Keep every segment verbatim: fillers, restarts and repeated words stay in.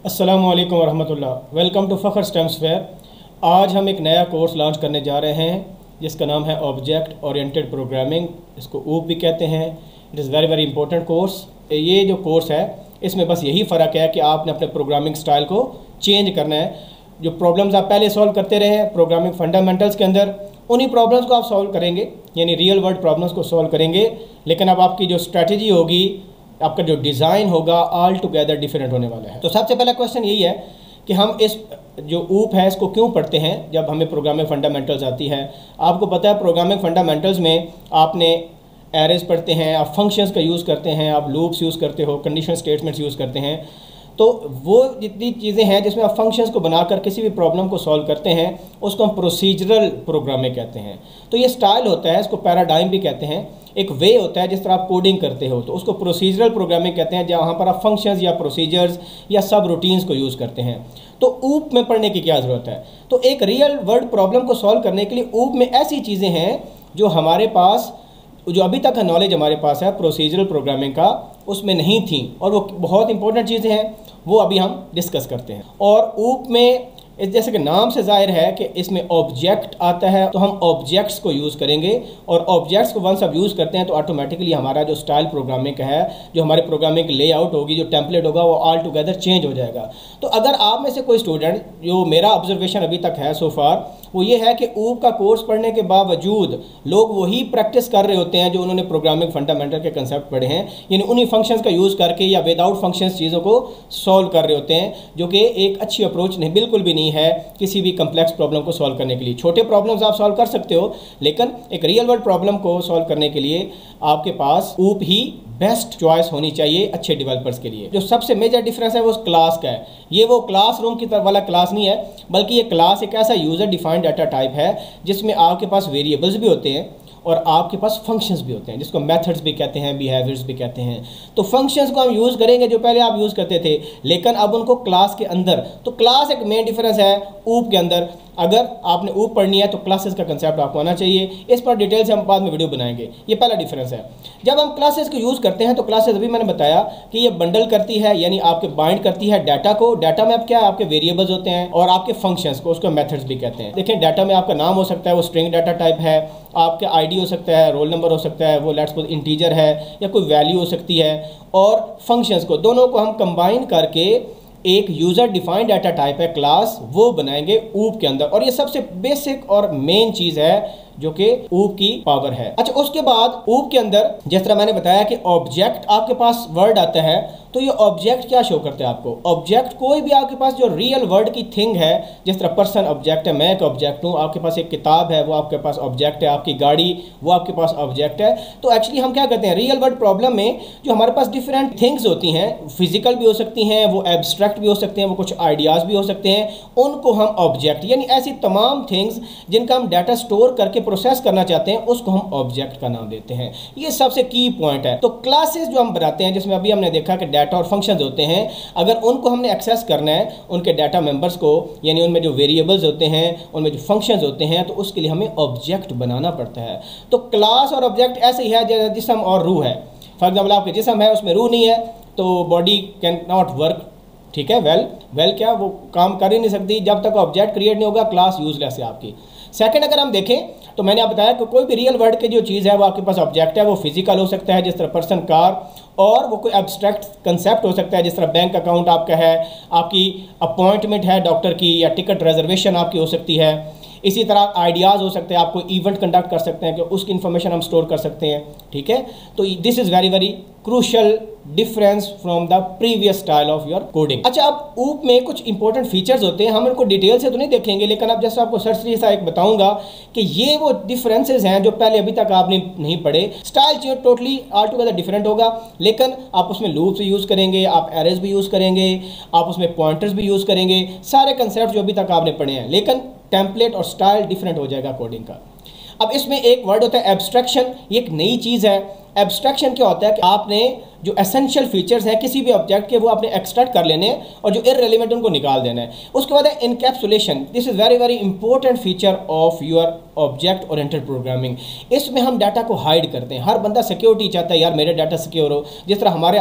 अस्सलामु अलैकुम वरहमतुल्लाह। वेलकम टू फ़ख्र स्टेम्स फेयर। आज हम एक नया कोर्स लॉन्च करने जा रहे हैं जिसका नाम है ऑब्जेक्ट ओरिएंटेड प्रोग्रामिंग। इसको ऊप भी कहते हैं। It is very very important course. ये जो कोर्स है इसमें बस यही फ़र्क है कि आपने अपने प्रोग्रामिंग स्टाइल को चेंज करना है। जो प्रॉब्लम्स आप पहले सॉल्व करते रहे हैं प्रोग्रामिंग फंडामेंटल्स के अंदर, उन्हीं प्रॉब्लम्स को आप सॉल्व करेंगे, यानी रियल वर्ल्ड प्रॉब्लम्स को सॉल्व करेंगे। लेकिन अब आपकी जो स्ट्रैटेजी होगी, आपका जो डिज़ाइन होगा, ऑल टुगेदर डिफरेंट होने वाला है। तो सबसे पहला क्वेश्चन यही है कि हम इस जो ऊप है इसको क्यों पढ़ते हैं जब हमें प्रोग्रामिंग फंडामेंटल्स आती है। आपको पता है प्रोग्रामिंग फंडामेंटल्स में आपने एरेज पढ़ते हैं, आप फंक्शंस का यूज़ करते हैं, आप लूप्स यूज़ करते हो, कंडीशनल स्टेटमेंट्स यूज़ करते हैं। तो वो जितनी चीज़ें हैं जिसमें आप फंक्शंस को बनाकर किसी भी प्रॉब्लम को सॉल्व करते हैं उसको हम प्रोसीजरल प्रोग्रामिंग कहते हैं। तो ये स्टाइल होता है, इसको पैराडाइम भी कहते हैं। एक वे होता है जिस तरह आप कोडिंग करते हो तो उसको प्रोसीजरल प्रोग्रामिंग कहते हैं, जहाँ पर आप फंक्शंस या प्रोसीजर्स या सब रूटीन्स को यूज़ करते हैं। तो ऊप में पढ़ने की क्या ज़रूरत है? तो एक रियल वर्ल्ड प्रॉब्लम को सॉल्व करने के लिए ऊप में ऐसी चीज़ें हैं जो हमारे पास, जो अभी तक का नॉलेज हमारे पास है प्रोसीजरल प्रोग्रामिंग का, उसमें नहीं थी, और वो बहुत इंपॉर्टेंट चीज़ें हैं, वो अभी हम डिस्कस करते हैं। और ऊप में जैसे कि नाम से जाहिर है कि इसमें ऑब्जेक्ट आता है, तो हम ऑब्जेक्ट्स को यूज़ करेंगे। और ऑब्जेक्ट्स को वंस आप यूज़ करते हैं तो ऑटोमेटिकली हमारा जो स्टाइल प्रोग्रामिंग का है, जो हमारे प्रोग्रामिंग की लेआउट होगी, जो टेम्पलेट होगा, वो ऑल टुगेदर चेंज हो जाएगा। तो अगर आप में से कोई स्टूडेंट, जो मेरा ऑब्जर्वेशन अभी तक है सो फार, वो ये है कि ऊप का कोर्स पढ़ने के बावजूद लोग वही प्रैक्टिस कर रहे होते हैं जो उन्होंने प्रोग्रामिंग फंडामेंटल के कंसेप्ट पढ़े हैं, यानी उन्हीं फंक्शंस का यूज़ करके या विदाउट फंक्शंस चीज़ों को सॉल्व कर रहे होते हैं, जो कि एक अच्छी अप्रोच नहीं, बिल्कुल भी नहीं है किसी भी कम्प्लेक्स प्रॉब्लम को सॉल्व करने के लिए। छोटे प्रॉब्लम्स आप सॉल्व कर सकते हो, लेकिन एक रियल वर्ल्ड प्रॉब्लम को सॉल्व करने के लिए आपके पास ऊप ही बेस्ट चॉइस होनी चाहिए अच्छे डेवलपर्स के लिए। जो सबसे मेजर डिफरेंस है वो क्लास का है। ये वो क्लासरूम की तरह वाला क्लास नहीं है, बल्कि ये क्लास एक ऐसा यूज़र डिफाइंड डाटा टाइप है जिसमें आपके पास वेरिएबल्स भी होते हैं और आपके पास फंक्शंस भी होते हैं, जिसको मेथड्स भी कहते हैं, बिहेवियर्स भी कहते हैं। तो फंक्शंस को हम यूज़ करेंगे जो पहले आप यूज़ करते थे, लेकिन अब उनको क्लास के अंदर। तो क्लास एक मेन डिफरेंस है ऊप के अंदर। अगर आपने ऊप पढ़नी है तो क्लासेस का कंसेप्ट आपको आना चाहिए। इस पर डिटेल से हम बाद में वीडियो बनाएंगे। ये पहला डिफरेंस है। जब हम क्लासेस को यूज़ करते हैं तो क्लासेस, अभी मैंने बताया कि ये बंडल करती है, यानी आपके बाइंड करती है डाटा को। डाटा में अब क्या है, आपके वेरिएबल्स होते हैं और आपके फंक्शंस को, उसको मेथड्स भी कहते हैं। देखिए, डाटा में आपका नाम हो सकता है, वो स्ट्रिंग डाटा टाइप है, आपका आईडी हो सकता है, रोल नंबर हो सकता है, वो लेट्स सपोज इंटीजर है, या कोई वैल्यू हो सकती है, और फंक्शंस को, दोनों को हम कंबाइन करके एक यूज़र डिफाइंड डाटा टाइप है क्लास, वो बनाएंगे ऊप के अंदर। और ये सबसे बेसिक और मेन चीज़ है जो कि ऊप की पावर है। अच्छा, उसके बाद ऊप के अंदर जिस तरह मैंने बताया कि ऑब्जेक्ट आपके पास वर्ड आता है, तो ये ऑब्जेक्ट क्या शो करते हैं आपको? ऑब्जेक्ट कोई भी आपके पास जो रियल वर्ड की थिंग है, जिस तरह पर्सन ऑब्जेक्ट है, मैं एक ऑब्जेक्ट हूँ, आपके पास एक किताब है वो आपके पास ऑब्जेक्ट है, आपकी गाड़ी वो आपके पास ऑब्जेक्ट है। तो एक्चुअली हम क्या करते हैं, रियल वर्ल्ड प्रॉब्लम में जो हमारे पास डिफरेंट थिंग्स होती हैं, फिजिकल भी हो सकती हैं, वो एब्स्ट्रैक्ट भी हो सकते हैं, वो कुछ आइडियाज़ भी हो सकते हैं, उनको हम ऑब्जेक्ट, यानी ऐसी तमाम थिंग्स जिनका हम डाटा स्टोर करके प्रोसेस करना चाहते हैं, उसको हम ऑब्जेक्ट का नाम देते हैं। ये सबसे की पॉइंट है। तो क्लासेस जो हम बनाते हैं, जिसमें अभी हमने देखा कि डाटा और फंक्शंस होते हैं, अगर उनको हमने एक्सेस करना है, उनके डाटा मेंबर्स को, यानी उनमें जो वेरिएबल्स होते हैं, उनमें जो फंक्शंस होते हैं, तो उसके लिए हमें ऑब्जेक्ट बनाना पड़ता है। तो क्लास और ऑब्जेक्ट ऐसे ही है जैसे जिस्म और रूह है। फॉर एग्जाम्पल, आपके जिस्म है, उसमें रूह नहीं है, तो बॉडी कैन नॉट वर्क। ठीक है, वेल वेल क्या, वो काम कर ही नहीं सकती जब तक ऑब्जेक्ट क्रिएट नहीं होगा, क्लास यूजलेस है आपकी। सेकंड, अगर हम देखें तो मैंने आप बताया कि कोई भी रियल वर्ल्ड की जो चीज़ है वो आपके पास ऑब्जेक्ट है। वो फिजिकल हो सकता है जिस तरह पर्सन, कार, और वो कोई एब्स्ट्रैक्ट कंसेप्ट हो सकता है जिस तरह बैंक अकाउंट आपका है, आपकी अपॉइंटमेंट है डॉक्टर की, या टिकट रिजर्वेशन आपकी हो सकती है। इसी तरह आइडियाज़ हो सकते हैं, आप कोई इवेंट कंडक्ट कर सकते हैं कि उसकी इन्फॉर्मेशन हम स्टोर कर सकते हैं। ठीक है, तो this is very very crucial difference from the previous style of your coding. अच्छा, अब ऊप में कुछ इंपॉर्टेंट फीचर्स होते हैं, हम इनको डिटेल से तो नहीं देखेंगे, लेकिन अब जैसे आपको सरसरी सा एक बताऊंगा कि ये वो डिफरेंसेस हैं जो पहले अभी तक आपने नहीं पढ़े। स्टाइल चाहिए टोटली ऑल टुगेदर डिफरेंट होगा, लेकिन आप उसमें लूप्स भी यूज़ करेंगे, आप एरेज भी यूज़ करेंगे, आप उसमें पॉइंटर्स भी यूज़ करेंगे, सारे कंसेप्ट जो अभी तक आपने पढ़े हैं, लेकिन टेम्पलेट और स्टाइल डिफरेंट हो जाएगा कोडिंग का। अब इसमें एक वर्ड होता है एब्स्ट्रैक्शन, ये एक नई चीज़ है। एब्स्ट्रैक्शन क्या होता है कि आपने जो एसेंशियल फीचर्स हैं किसी भी ऑब्जेक्ट के, वो आपने एक्सट्रैक्ट कर लेने और जो इररिलेवेंट उनको निकाल देना है। उसके बाद है encapsulation. This is very very important feature of your object oriented programming. इसमें हम डाटा को हाइड करते हैं। हर बंदा सिक्योरिटी चाहता है, यार मेरे डाटा सिक्योर हो। जिस तरह हमारे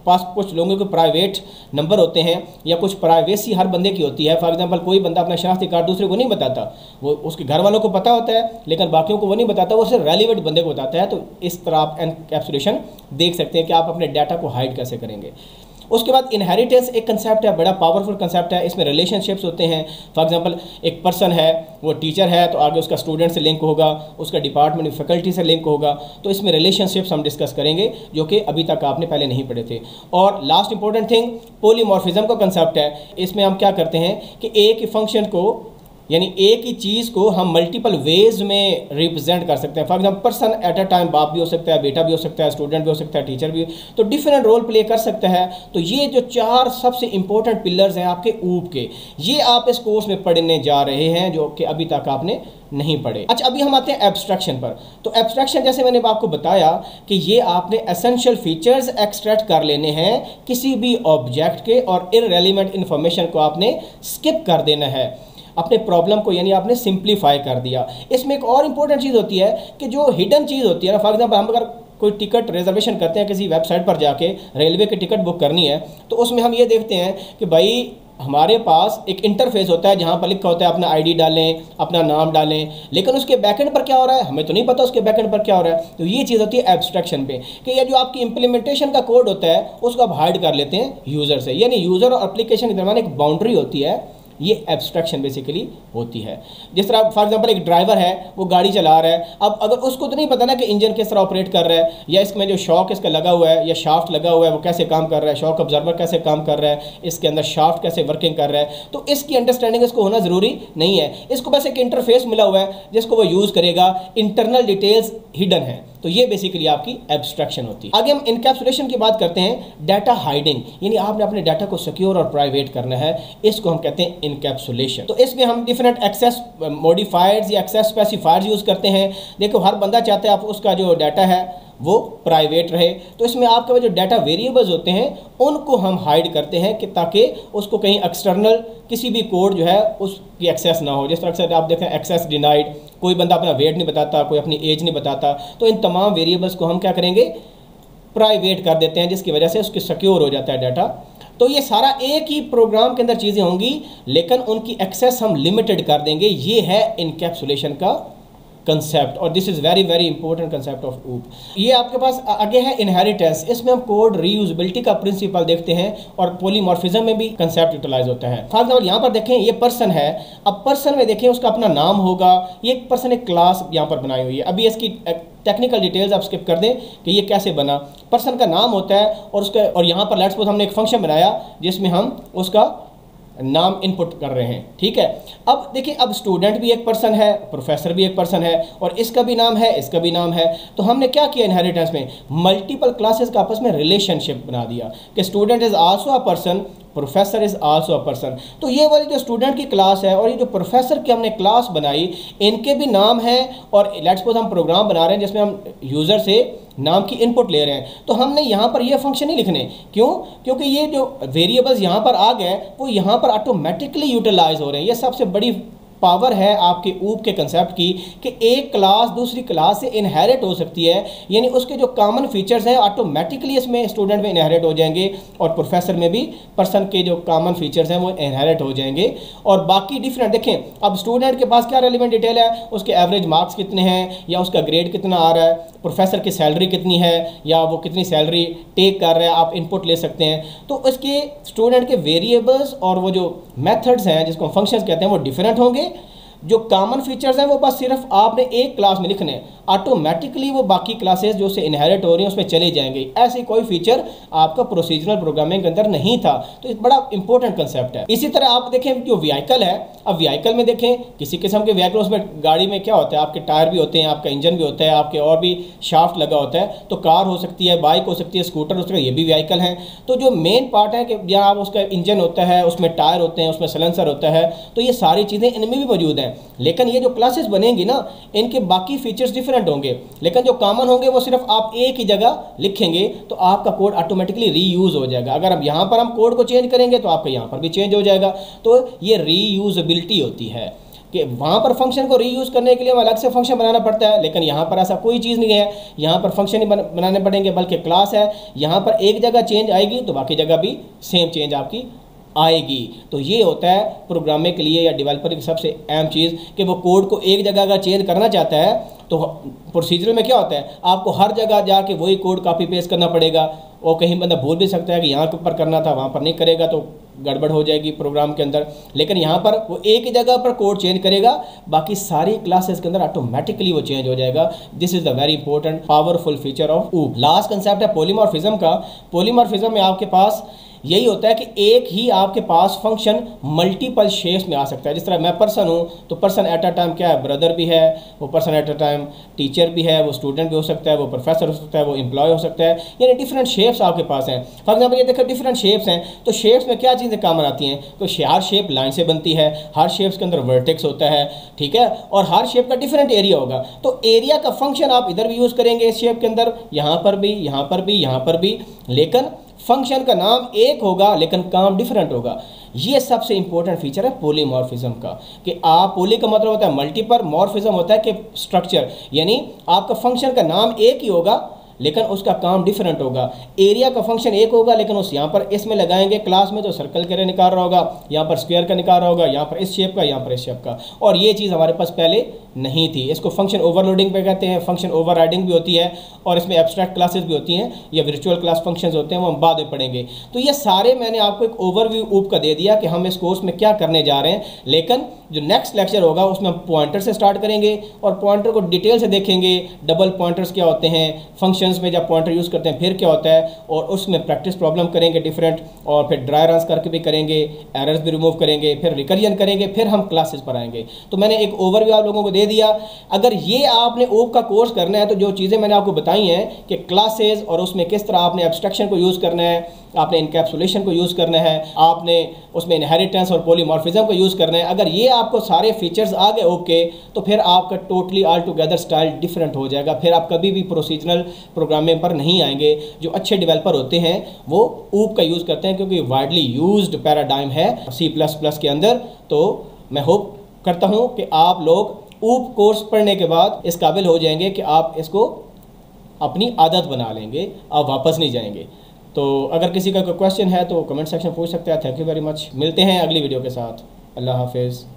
पास कुछ लोगों के प्राइवेट नंबर होते हैं या कुछ प्राइवेसी हर बंदे की होती है। फॉर एग्जांपल कोई बंदा अपना शनाख्ती कार्ड दूसरे को नहीं बताता, वो उसके घर वालों को पता होता है लेकिन बाकियों को वो नहीं बताता, वो सिर्फ रेलिवेंट बंदे को बताता है। तो इस तरह आप एनकैप्सुलेशन देख सकते हैं कि आप अपने डाटा को हाइड कैसे करेंगे। उसके बाद इनहेरिटेंस एक कंसेप्ट है, बड़ा पावरफुल कंसेप्ट है। इसमें रिलेशनशिप्स होते हैं। फॉर एग्जांपल एक पर्सन है, वो टीचर है तो आगे उसका स्टूडेंट से लिंक होगा, उसका डिपार्टमेंट फैकल्टी से लिंक होगा। तो इसमें रिलेशनशिप्स हम डिस्कस करेंगे जो कि अभी तक आपने पहले नहीं पढ़े थे। और लास्ट इंपॉर्टेंट थिंग पॉलीमॉर्फिज्म का कंसेप्ट है। इसमें हम क्या करते हैं कि एक ही फंक्शन को यानी एक ही चीज़ को हम मल्टीपल वेज में रिप्रेजेंट कर सकते हैं। For example person at a time बाप भी हो सकता है, बेटा भी हो सकता है, स्टूडेंट भी हो सकता है, टीचर भी, तो डिफरेंट रोल प्ले कर सकता है। तो ये जो चार सबसे इंपॉर्टेंट पिलर्स हैं आपके ऊप के, ये आप इस कोर्स में पढ़ने जा रहे हैं जो कि अभी तक आपने नहीं पढ़े। अच्छा, अभी हम आते हैं एब्स्ट्रैक्शन पर। तो एब्स्ट्रैक्शन जैसे मैंने आपको बताया कि ये आपने एसेंशियल फीचर्स एक्सट्रैक्ट कर लेने हैं किसी भी ऑब्जेक्ट के और इररेलेवेंट इंफॉर्मेशन को आपने स्किप कर देना है, अपने प्रॉब्लम को यानी आपने सिंप्लीफाई कर दिया। इसमें एक और इंपॉर्टेंट चीज़ होती है कि जो हिडन चीज़ होती है ना, फॉर एग्जांपल हम अगर कोई टिकट रिजर्वेशन करते हैं किसी वेबसाइट पर जाके, रेलवे की टिकट बुक करनी है, तो उसमें हम ये देखते हैं कि भाई हमारे पास एक इंटरफेस होता है जहाँ पर लिखा होता है अपना आईडी डालें, अपना नाम डालें, लेकिन उसके बैकएंड पर क्या हो रहा है हमें तो नहीं पता उसके बैकएंड पर क्या हो रहा है। तो ये चीज़ होती है एब्स्ट्रैक्शन पे कि ये जो आपकी इंप्लीमेंटेशन का कोड होता है उसको आप हाइड कर लेते हैं यूज़र से, यानी यूज़र और एप्लीकेशन के दरमियान एक बाउंड्री होती है, ये एब्स्ट्रैक्शन बेसिकली होती है। जिस तरह फॉर एग्जांपल एक ड्राइवर है, वो गाड़ी चला रहा है, अब अगर उसको तो नहीं पता ना कि इंजन किस तरह ऑपरेट कर रहा है, या इसमें जो शॉक इसका लगा हुआ है या शाफ्ट लगा हुआ है वो कैसे काम कर रहा है, शॉक ऑब्जर्वर कैसे काम कर रहा है, इसके अंदर शाफ्ट कैसे वर्किंग कर रहा है, तो इसकी अंडरस्टैंडिंग इसको होना ज़रूरी नहीं है। इसको बस एक इंटरफेस मिला हुआ है जिसको वो यूज़ करेगा, इंटरनल डिटेल्स हिडन है। तो ये बेसिकली आपकी एब्स्ट्रैक्शन होती है। आगे हम इनकैप्सुलेशन की बात करते हैं, डाटा हाइडिंग, यानी आपने अपने डाटा को सिक्योर और प्राइवेट करना है, इसको हम कहते हैं इनकैप्सुलेशन। तो इसमें हम डिफरेंट एक्सेस मॉडिफायर्स या एक्सेस स्पेसिफायर्स यूज़ करते हैं। देखो हर बंदा चाहता है आप उसका जो डाटा है वो प्राइवेट रहे, तो इसमें आपके जो डाटा वेरिएबल्स होते हैं उनको हम हाइड करते हैं कि ताकि उसको कहीं एक्सटर्नल किसी भी कोड जो है उसकी एक्सेस ना हो। जिस तरह से आप देखें एक्सेस डिनाइड, कोई बंदा अपना वेट नहीं बताता, कोई अपनी एज नहीं बताता, तो इन तमाम वेरिएबल्स को हम क्या करेंगे प्राइवेट कर देते हैं, जिसकी वजह से उसकी सिक्योर हो जाता है डाटा। तो ये सारा एक ही प्रोग्राम के अंदर चीज़ें होंगी लेकिन उनकी एक्सेस हम लिमिटेड कर देंगे। ये है इनकैप्सुलेशन का कंसेप्ट और this is very very important concept of OOP. ये आपके पास आगे है इनहेरिटेंस, इसमें हम कोड रीयूजेबिलिटी का प्रिंसिपल देखते हैं और पॉलीमॉर्फिज्म में भी कंसेप्ट यूटिलाइज होता है। फॉर एग्जाम्पल यहाँ पर देखें ये पर्सन है, अब पर्सन में देखें उसका अपना नाम होगा, ये एक पर्सन एक क्लास यहाँ पर बनाई हुई है। अभी इसकी टेक्निकल डिटेल्स आप स्किप कर दें कि ये कैसे बना। पर्सन का नाम होता है और उसका और यहाँ पर लेट्स सपोज हमने एक फंक्शन बनाया जिसमें हम उसका नाम इनपुट कर रहे हैं, ठीक है। अब देखिए अब स्टूडेंट भी एक पर्सन है, प्रोफेसर भी एक पर्सन है और इसका भी नाम है, इसका भी नाम है। तो हमने क्या किया इनहेरिटेंस में, मल्टीपल क्लासेस का आपस में रिलेशनशिप बना दिया कि student is also a person, professor is also a person. तो ये वाली जो स्टूडेंट की क्लास है और ये जो प्रोफेसर की हमने क्लास बनाई, इनके भी नाम है और लेट्स सपोज हम प्रोग्राम बना रहे हैं जिसमें हम यूज़र से नाम की इनपुट ले रहे हैं। तो हमने यहाँ पर ये फंक्शन नहीं लिखने, क्यों? क्योंकि ये जो वेरिएबल्स यहाँ पर आ गए वो यहाँ पर ऑटोमेटिकली यूटिलाइज हो रहे हैं। ये सबसे बड़ी पावर है आपके ऊप के कंसेप्ट की कि एक क्लास दूसरी क्लास से इनहेरिट हो सकती है, यानी उसके जो कॉमन फीचर्स हैं ऑटोमेटिकली इसमें स्टूडेंट में इनहेरिट हो जाएंगे और प्रोफेसर में भी पर्सन के जो कॉमन फीचर्स हैं वो इनहेरिट हो जाएंगे। और बाकी डिफरेंट देखें, अब स्टूडेंट के पास क्या रेलिवेंट डिटेल है, उसके एवरेज मार्क्स कितने हैं या उसका ग्रेड कितना आ रहा है, प्रोफेसर की सैलरी कितनी है या वो कितनी सैलरी टेक कर रहा है, आप इनपुट ले सकते हैं। तो इसके स्टूडेंट के वेरिएबल्स और वो जो मेथड्स हैं जिसको फंक्शंस कहते हैं वो डिफरेंट होंगे। जो कॉमन फीचर्स हैं वो बस सिर्फ आपने एक क्लास में लिखने, ऑटोमेटिकली वो बाकी क्लासेस जो से इनहेरिट हो रही हैं उसमें चले जाएंगे। ऐसे कोई फीचर आपका प्रोसीजरल प्रोग्रामिंग के अंदर नहीं था। तो एक बड़ा इंपॉर्टेंट कंसेप्ट है। इसी तरह आप देखें जो व्हीकल है, अब व्हीकल में देखें किसी किस्म के व्हीकल, उसमें गाड़ी में क्या होता है, आपके टायर भी होते हैं, आपका इंजन भी होता है, आपके और भी शाफ्ट लगा होता है। तो कार हो सकती है, बाइक हो सकती है, स्कूटर हो सकता है, ये भी व्हीकल हैं। तो जो मेन पार्ट है कि जहाँ उसका इंजन होता है, उसमें टायर होते हैं, उसमें सलेंसर होता है, तो ये सारी चीज़ें इनमें भी मौजूद हैं। लेकिन ये जो क्लासेस बनेंगी ना, इनके बाकी फीचर्स डिफरेंट होंगे, लेकिन जो कॉमन होंगे वो सिर्फ आप एक ही जगह लिखेंगे तो आपका कोड ऑटोमेटिकली रीयूज हो जाएगा। अगर अब यहाँ पर हम कोड को चेंज करेंगे तो आपका यहाँ पर भी चेंज हो जाएगा। तो ये रीयूजेबिलिटी होती है। कि वहाँ पर फंक्शन को रीयूज़ करने के लिए हमें अलग से फंक्शन बनाना पड़ता है, लेकिन यहाँ पर ऐसा कोई चीज़ नहीं है। यहाँ पर फंक्शन ही बन, बनाने पड़ेंगे, बल्कि क्लास है, यहाँ पर एक जगह चेंज आएगी तो बाकी जगह भी सेम चेंज आपकी आएगी। तो ये होता है प्रोग्रामिंग के लिए या डेवलपर की सबसे अहम चीज़ कि वो कोड को एक जगह अगर चेंज करना चाहता है तो प्रोसीजर में क्या होता है, आपको हर जगह जाके वही कोड कॉपी पेस्ट करना पड़ेगा, और कहीं बंदा भूल भी सकता है कि यहाँ पर करना था वहाँ पर नहीं करेगा तो गड़बड़ हो जाएगी प्रोग्राम के अंदर। लेकिन यहाँ पर वो एक ही जगह पर कोड चेंज करेगा, बाकी सारी क्लासेस के अंदर ऑटोमेटिकली वो चेंज हो जाएगा। This is the very important powerful feature of OOP. Last concept है पॉलीमॉर्फिज्म का। पॉलीमॉर्फिज्म में आपके पास यही होता है कि एक ही आपके पास फंक्शन मल्टीपल शेप्स में आ सकता है। जिस तरह मैं पर्सन हूँ तो पर्सन एट अ टाइम क्या है, ब्रदर भी है, वो person at a time teacher भी है, वो स्टूडेंट भी हो सकता है, वो प्रोफेसर हो सकता है, वो एम्प्लॉय हो सकता है, यानी डिफरेंट शेप्स आपके पास हैं। फॉर एग्जाम्पल ये देखो डिफरेंट शेप्स हैं, तो शेप्स में क्या चीज़ें काम आती हैं, तो हर शेप लाइन से बनती है, हर शेप्स के अंदर वर्टेक्स होता है, ठीक है, और हर शेप का डिफरेंट एरिया होगा। तो एरिया का फंक्शन आप इधर भी यूज़ करेंगे इस शेप के अंदर, यहाँ पर भी, यहाँ पर भी, यहाँ पर भी, लेकिन फंक्शन का नाम एक होगा लेकिन काम डिफरेंट होगा। ये सबसे इंपॉर्टेंट फीचर है पॉलीमॉर्फिज्म का, कि आप पॉली का मतलब होता है मल्टीपल, मॉर्फिज्म होता है कि स्ट्रक्चर, यानी आपका फंक्शन का नाम एक ही होगा लेकिन उसका काम डिफरेंट होगा। एरिया का फंक्शन एक होगा लेकिन उस यहाँ पर इसमें लगाएंगे क्लास में तो सर्कल के लिए निकाल रहा होगा, यहाँ पर स्क्वायर का निकाल रहा होगा, यहाँ पर इस शेप का, यहाँ पर इस शेप का, और ये चीज़ हमारे पास पहले नहीं थी। इसको फंक्शन ओवरलोडिंग पे कहते हैं, फंक्शन ओवरराइडिंग भी होती है, और इसमें एब्स्ट्रैक्ट क्लासेस भी होती हैं या वर्चुअल क्लास फंक्शंस होते हैं, वो हम बाद में पढ़ेंगे। तो ये सारे मैंने आपको एक ओवरव्यू ऊप का दे दिया कि हम इस कोर्स में क्या करने जा रहे हैं, लेकिन जो नेक्स्ट लेक्चर होगा उसमें हम पॉइंटर से स्टार्ट करेंगे और पॉइंटर को डिटेल से देखेंगे। डबल पॉइंटर्स क्या होते हैं, फंक्शंस में जब पॉइंटर यूज़ करते हैं फिर क्या होता है, और उसमें प्रैक्टिस प्रॉब्लम करेंगे डिफरेंट, और फिर ड्राई रन्स करके भी करेंगे, एरर्स भी रिमूव करेंगे, फिर रिकरियन करेंगे, फिर हम क्लासेस पर आएंगे। तो मैंने एक ओवरव्यू आप लोगों को दे दिया। अगर ये आपने ऊप का कोर्स करना है तो जो चीज़ें मैंने आपको बताई हैं कि क्लासेस और उसमें किस तरह आपने एब्स्ट्रैक्शन को यूज़ करना है, आपने इनकैप्सुलेशन को यूज़ करना है, आपने उसमें इनहेरिटेंस और पॉलीमॉर्फिज्म को यूज़ करना है, अगर ये आपको सारे फीचर्स आ गए ओके, तो फिर आपका totally altogether style different हो जाएगा। फिर आप कभी भी प्रोसीजरल प्रोग्रामिंग पर नहीं आएंगे। जो अच्छे डेवलपर होते हैं वो ऊप का यूज़ करते हैं क्योंकि वाइडली यूज्ड पैराडाइम है सी प्लस प्लस के अंदर। तो मैं होप करता हूँ कि आप लोग ऊप कोर्स पढ़ने के बाद इस काबिल हो जाएंगे कि आप इसको अपनी आदत बना लेंगे, आप वापस नहीं जाएंगे। तो अगर किसी का कोई क्वेश्चन है तो कमेंट सेक्शन पूछ सकते हैं। Thank you very much. मिलते हैं अगली वीडियो के साथ। अल्लाह हाफिज़।